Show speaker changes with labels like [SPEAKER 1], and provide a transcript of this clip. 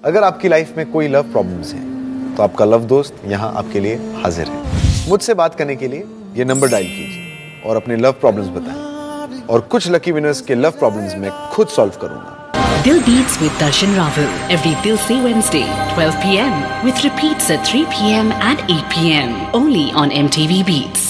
[SPEAKER 1] अगर आपकी लाइफ में कोई लव प्रॉब्लम्स हैं तो आपका लव दोस्त यहाँ आपके लिए हाजिर है। मुझसे बात करने के लिए ये नंबर डायल कीजिए और अपने लव प्रॉब्लम्स बताएं और कुछ लकी विनर्स के लव प्रॉब्लम्स मैं खुद सॉल्व करूंगा।
[SPEAKER 2] Dil Beats with Darshan Rawal every Tuesday, Wednesday, 12 p.m. with repeats at 3 p.m. and 8 p.m. only on MTV Beats.